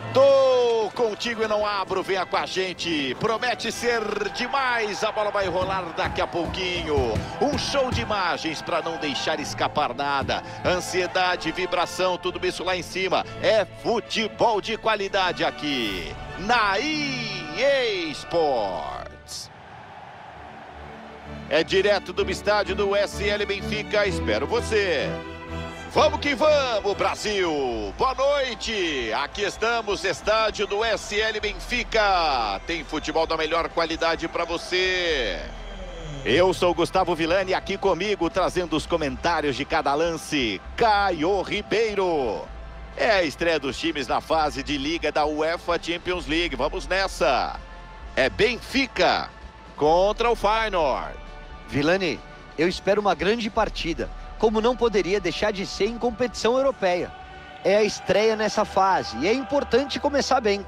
Tô contigo e não abro, venha com a gente. Promete ser demais, a bola vai rolar daqui a pouquinho. Um show de imagens para não deixar escapar nada. Ansiedade, vibração, tudo isso lá em cima. É futebol de qualidade aqui, na EA Sports. É direto do estádio do SL Benfica, espero você. Vamos que vamos, Brasil! Boa noite! Aqui estamos, estádio do SL Benfica. Tem futebol da melhor qualidade para você. Eu sou Gustavo Villani, aqui comigo, trazendo os comentários de cada lance, Caio Ribeiro. É a estreia dos times na fase de liga da UEFA Champions League. Vamos nessa! É Benfica contra o Feyenoord. Villani, eu espero uma grande partida, como não poderia deixar de ser em competição europeia. É a estreia nessa fase e é importante começar bem.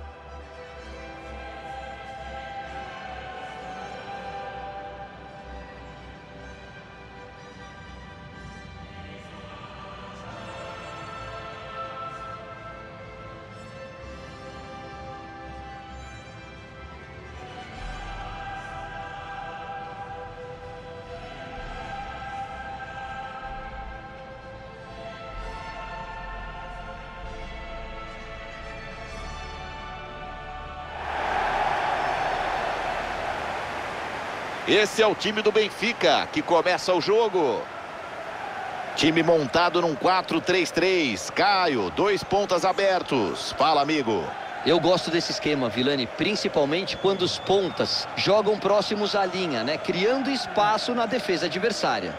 Esse é o time do Benfica, que começa o jogo. Time montado num 4-3-3. Caio, 2 pontas abertos. Fala, amigo. Eu gosto desse esquema, Villani, principalmente quando os pontas jogam próximos à linha, né? Criando espaço na defesa adversária.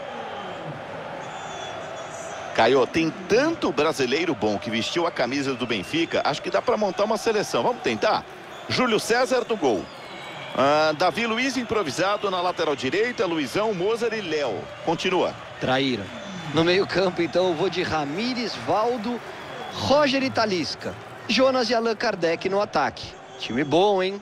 Caio, tem tanto brasileiro bom que vestiu a camisa do Benfica, acho que dá para montar uma seleção. Vamos tentar? Júlio César do gol. Davi Luiz improvisado na lateral direita, Luizão, Mozart e Léo. Continua. Traíra. No meio campo, então, eu vou de Ramires, Valdo, Roger e Talisca. Jonas e Allan Kardec no ataque. Time bom, hein?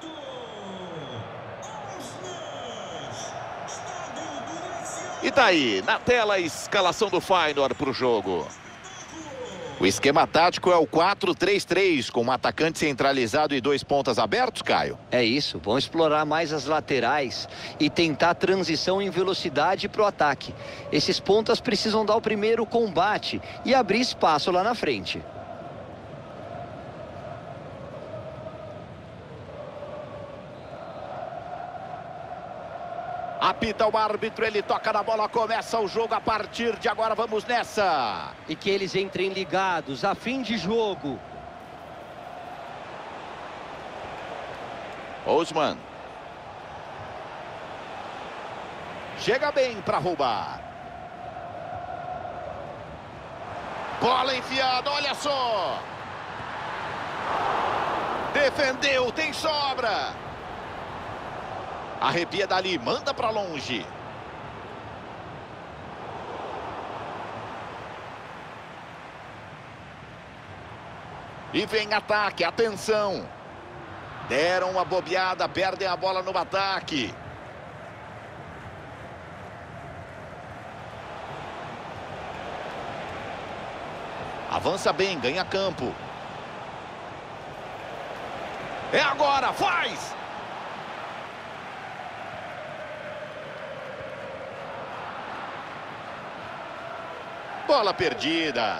E tá aí, na tela, a escalação do Feyenoord para o jogo. O esquema tático é o 4-3-3, com um atacante centralizado e 2 pontas abertos, Caio? É isso, vão explorar mais as laterais e tentar transição em velocidade para o ataque. Esses pontas precisam dar o primeiro combate e abrir espaço lá na frente. Apita o árbitro, ele toca na bola, começa o jogo a partir de agora, vamos nessa. E que eles entrem ligados, a fim de jogo. Osman. Chega bem para roubar. Bola enfiada, olha só. Defendeu, tem sobra. Arrepia dali, manda para longe. E vem ataque, atenção. Deram uma bobeada, perdem a bola no ataque. Avança bem, ganha campo. É agora, faz! Bola perdida.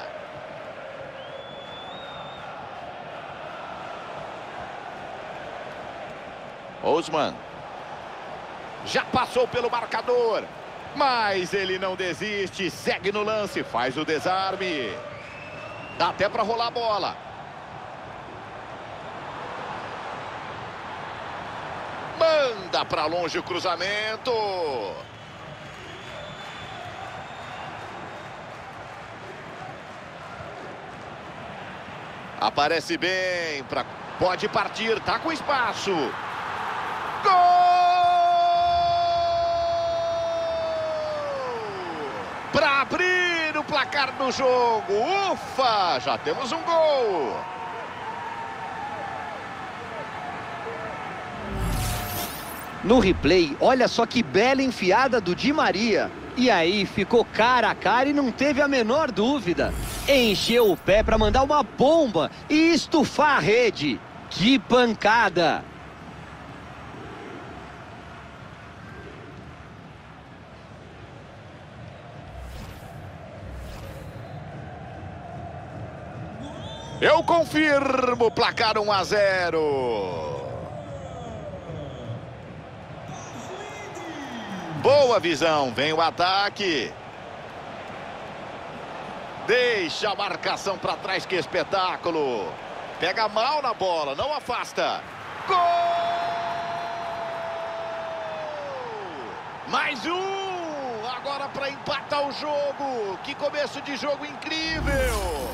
Osman. Já passou pelo marcador. Mas ele não desiste. Segue no lance. Faz o desarme. Dá até para rolar a bola. Manda para longe o cruzamento. Aparece bem, pode partir, tá com espaço. Gol! Para abrir o placar do jogo. Ufa, já temos um gol. No replay, olha só que bela enfiada do Di Maria. E aí, ficou cara a cara e não teve a menor dúvida. Encheu o pé para mandar uma bomba e estufar a rede. Que pancada! Eu confirmo, placar 1-0. Boa visão, vem o ataque. Deixa a marcação para trás, que espetáculo. Pega mal na bola, não afasta. Gol! Mais um! Agora para empatar o jogo. Que começo de jogo incrível!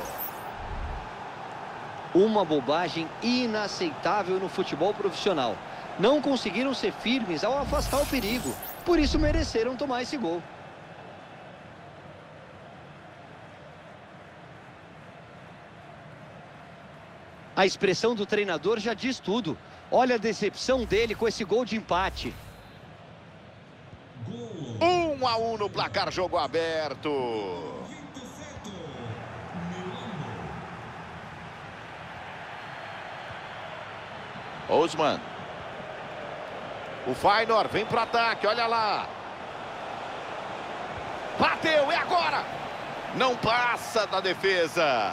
Uma bobagem inaceitável no futebol profissional. Não conseguiram ser firmes ao afastar o perigo. Por isso mereceram tomar esse gol. A expressão do treinador já diz tudo. Olha a decepção dele com esse gol de empate. 1-1 no placar, jogo aberto. Osman. O Feyenoord vem pro ataque, olha lá. Bateu, é agora. Não passa da defesa.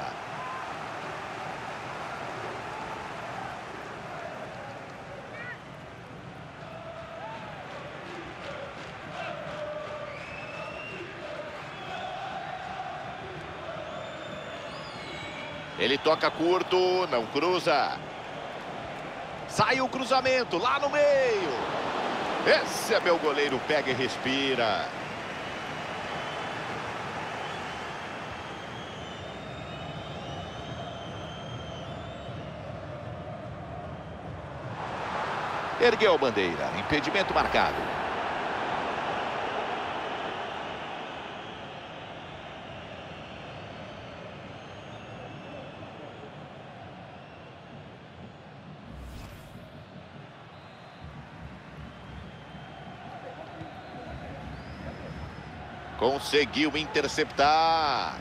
Ele toca curto, não cruza. Sai o cruzamento lá no meio. Esse é meu goleiro, pega e respira. Ergueu a bandeira, impedimento marcado. Conseguiu interceptar.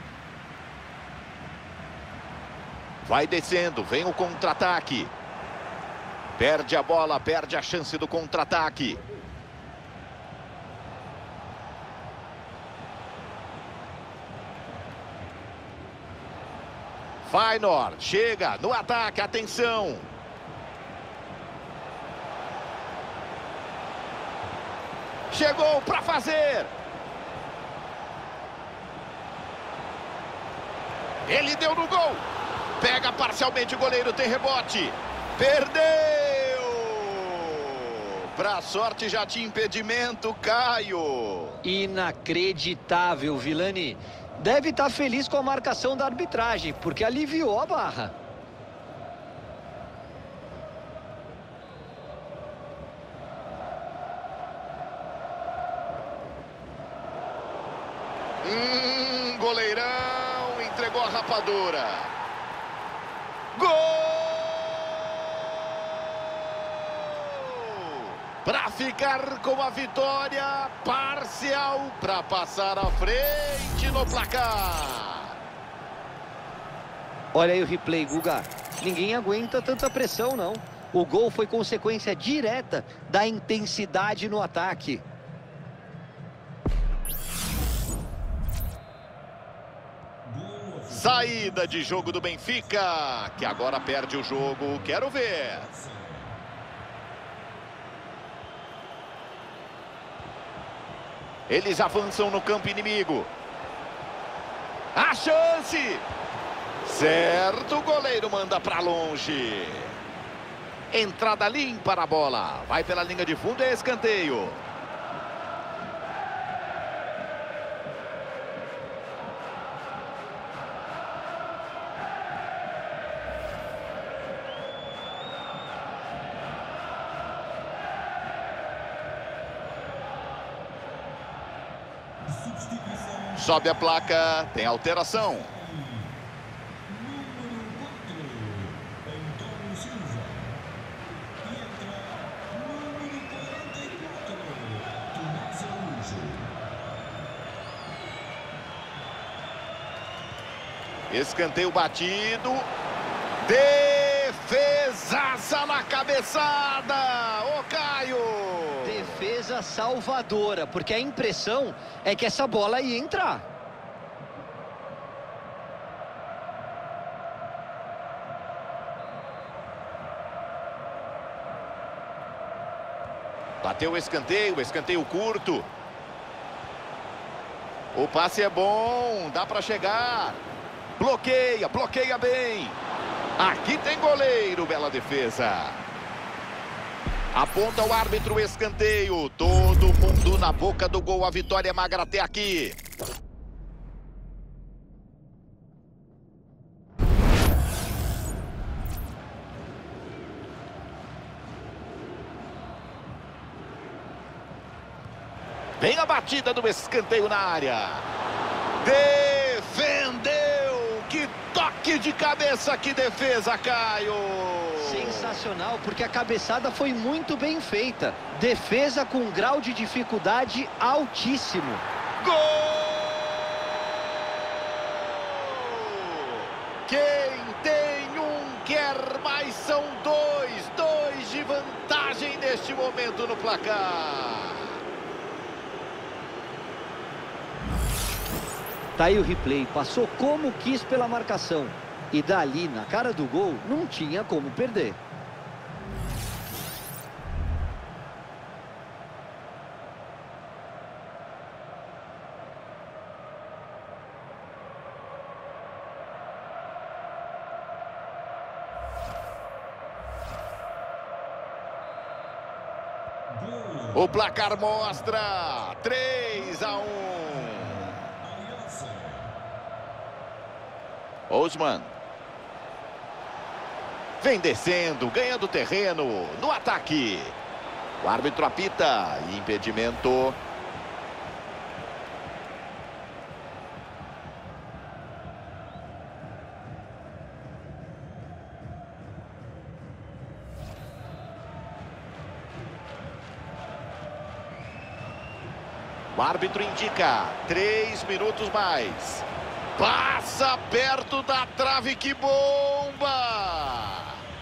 Vai descendo, vem o contra-ataque. Perde a bola, perde a chance do contra-ataque. Feyenoord chega no ataque, atenção. Chegou para fazer. Ele deu no gol. Pega parcialmente o goleiro, tem rebote. Perdeu. Pra sorte já tinha impedimento, Caio. Inacreditável, Vilani. Deve estar feliz com a marcação da arbitragem, porque aliviou a barra. Goleirão entregou a rapadura. Gol! Para ficar com a vitória parcial, para passar à frente no placar. Olha aí o replay, Guga. Ninguém aguenta tanta pressão, não. O gol foi consequência direta da intensidade no ataque. Saída de jogo do Benfica, que agora perde o jogo. Quero ver. Eles avançam no campo inimigo. A chance! Certo, o goleiro manda para longe. Entrada limpa na bola. Vai pela linha de fundo, é escanteio. Sobe a placa, tem alteração. Escanteio batido. Defesaça na cabeçada. Ô, Caio. Defesa salvadora, porque a impressão é que essa bola ia entrar. Bateu o escanteio curto. O passe é bom, dá para chegar. Bloqueia bem. Aqui tem goleiro, bela defesa. Aponta o árbitro o escanteio. Todo mundo na boca do gol, a vitória é magra até aqui. Vem a batida do escanteio na área. Defendeu! Que toque de cabeça, que defesa, Caio! Sensacional, porque a cabeçada foi muito bem feita. Defesa com um grau de dificuldade altíssimo. Gol! Quem tem um quer mais, são dois de vantagem neste momento no placar. Tá aí o replay, passou como quis pela marcação. E dali, na cara do gol, não tinha como perder. O placar mostra 3-1. Osman. Vem descendo, ganhando terreno no ataque. O árbitro apita. Impedimento. O árbitro indica 3 minutos mais. Passa perto da trave, que bomba!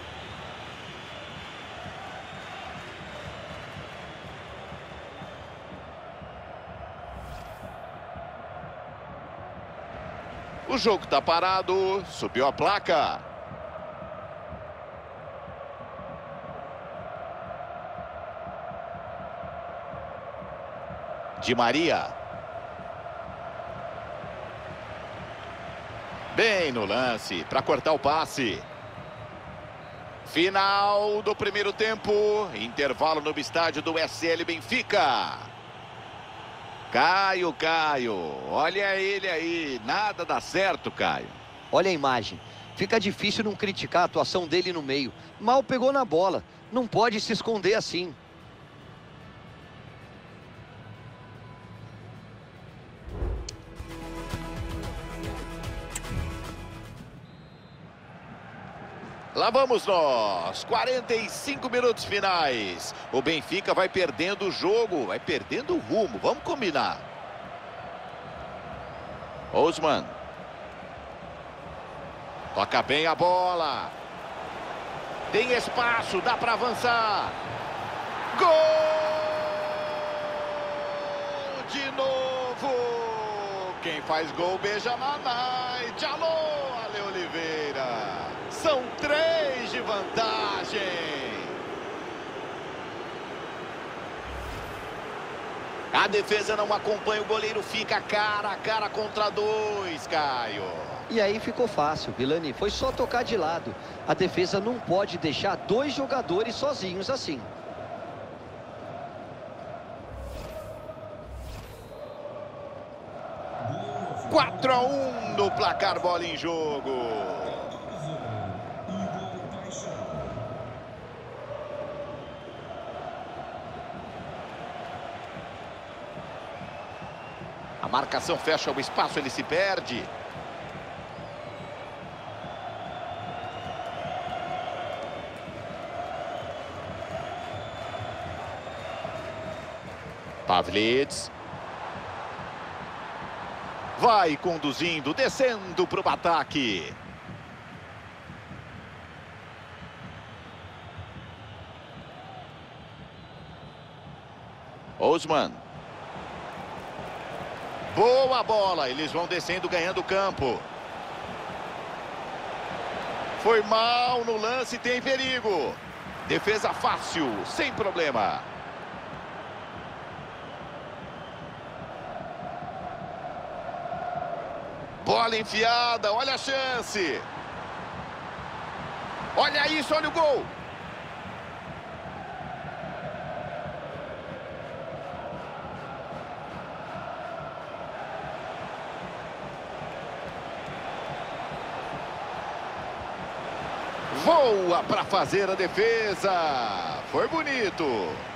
O jogo tá parado, subiu a placa. Di Maria. Bem no lance, para cortar o passe. Final do primeiro tempo. Intervalo no estádio do SL Benfica. Caio. Olha ele aí. Nada dá certo, Caio. Olha a imagem. Fica difícil não criticar a atuação dele no meio. Mal pegou na bola. Não pode se esconder assim. Lá vamos nós, 45 minutos finais. O Benfica vai perdendo o jogo, vai perdendo o rumo, vamos combinar. Osman. Toca bem a bola. Tem espaço, dá para avançar. Gol! De novo! Quem faz gol beija mamãe. Alô, Ale Oliveira. São 3 de vantagem. A defesa não acompanha, o goleiro fica cara a cara contra 2, Caio. E aí ficou fácil, Vilani. Foi só tocar de lado. A defesa não pode deixar 2 jogadores sozinhos assim. Quatro a 1 no placar, bola em jogo. A marcação fecha o espaço, ele se perde. Pavlidis. Vai conduzindo, descendo para o ataque. Osman. Boa bola, eles vão descendo, ganhando o campo. Foi mal no lance, tem perigo. Defesa fácil, sem problema. Bola enfiada, olha a chance. Olha isso, olha o gol. Voa para fazer a defesa. Foi bonito.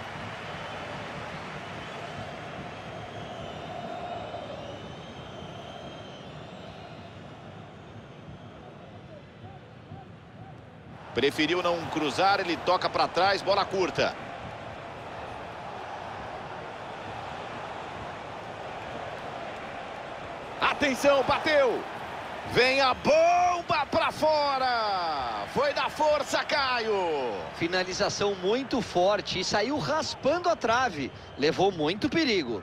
Preferiu não cruzar, ele toca para trás, bola curta. Atenção, bateu. Vem a bomba para fora. Foi na força, Caio. Finalização muito forte e saiu raspando a trave. Levou muito perigo.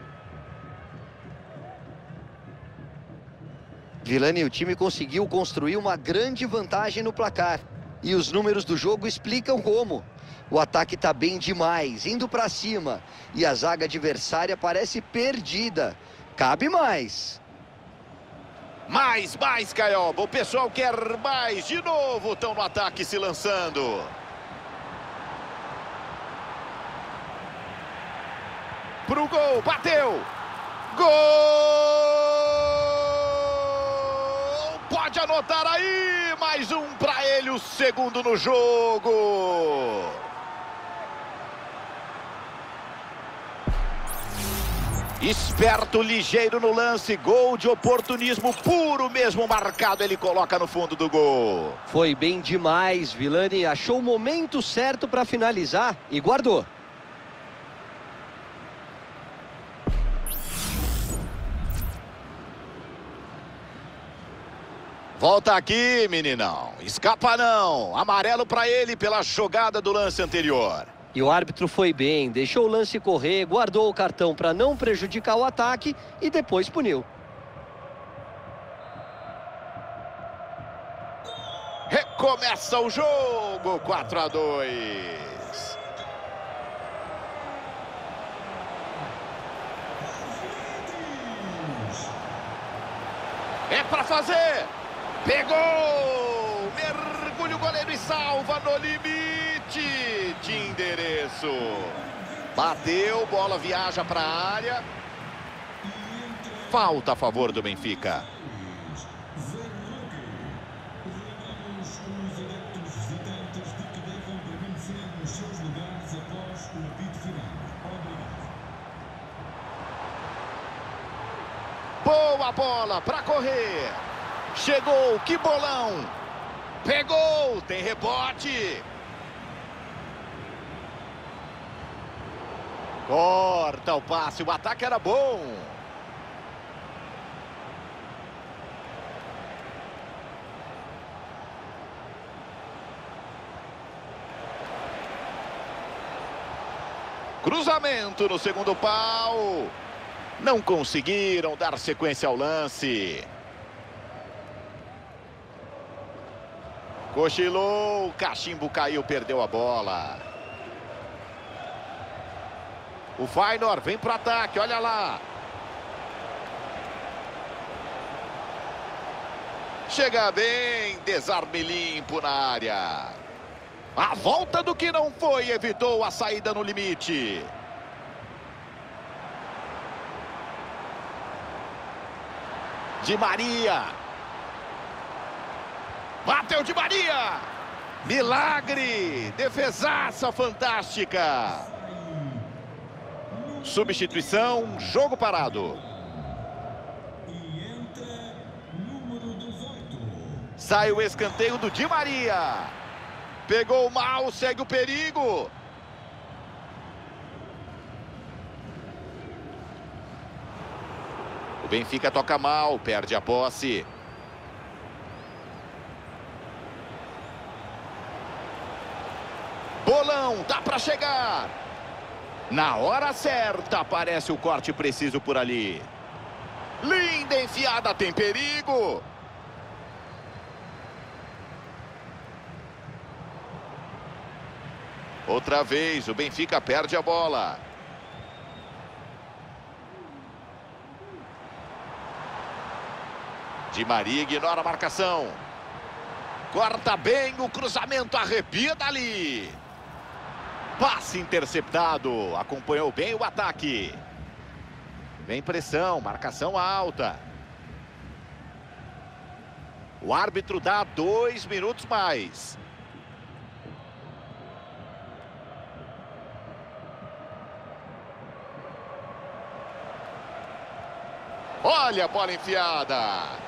Vilani, o time conseguiu construir uma grande vantagem no placar. E os números do jogo explicam como. O ataque está bem demais, indo para cima. E a zaga adversária parece perdida. Cabe mais. Mais, Caioba. O pessoal quer mais. De novo, estão no ataque se lançando. Pro gol, bateu. Gol! Pode anotar aí. Mais um para ele, o segundo no jogo. Esperto, ligeiro no lance, gol de oportunismo puro mesmo marcado, ele coloca no fundo do gol. Foi bem demais, Vilani, achou o momento certo para finalizar e guardou. Volta aqui, meninão, escapa não, amarelo para ele pela jogada do lance anterior. E o árbitro foi bem, deixou o lance correr, guardou o cartão para não prejudicar o ataque e depois puniu. Recomeça o jogo, 4-2. É para fazer. Pegou. Mergulha o goleiro e salva no limite de endereço. Bateu, bola viaja para a área. Falta a favor do Benfica. Boa bola para correr. Chegou, que bolão. Pegou, tem rebote. Corta o passe, o ataque era bom. Cruzamento no segundo pau. Não conseguiram dar sequência ao lance. Cochilou, o cachimbo caiu, perdeu a bola. O Feyenoord vem para o ataque, olha lá. Chega bem, desarme limpo na área. A volta do que não foi, evitou a saída no limite. Di Maria. Bateu Di Maria. Milagre. Defesaça fantástica. Substituição, jogo parado. Sai o escanteio do Di Maria. Pegou mal, segue o perigo. O Benfica toca mal, perde a posse. Bolão, dá para chegar. Na hora certa, aparece o corte preciso por ali. Linda enfiada, tem perigo. Outra vez, o Benfica perde a bola. Di Maria ignora a marcação. Corta bem o cruzamento, arrepia dali. Passe interceptado, acompanhou bem o ataque. Vem pressão, marcação alta. O árbitro dá 2 minutos mais. Olha a bola enfiada.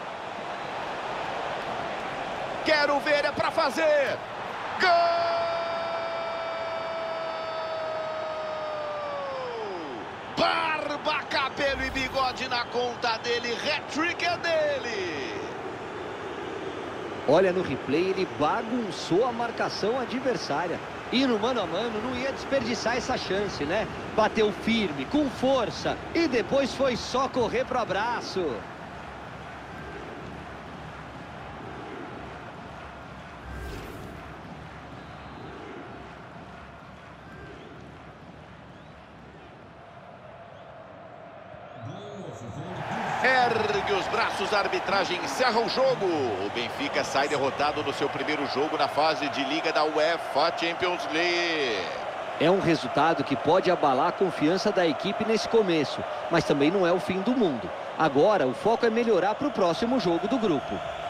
Quero ver, é para fazer. Gol! Barba, cabelo e bigode na conta dele. Hat-trick é dele. Olha, no replay ele bagunçou a marcação adversária. E no mano a mano não ia desperdiçar essa chance, né? Bateu firme, com força. E depois foi só correr pro abraço. Ergue os braços, a arbitragem encerra o jogo. O Benfica sai derrotado no seu primeiro jogo na fase de Liga da UEFA Champions League. É um resultado que pode abalar a confiança da equipe nesse começo, mas também não é o fim do mundo. Agora o foco é melhorar para o próximo jogo do grupo.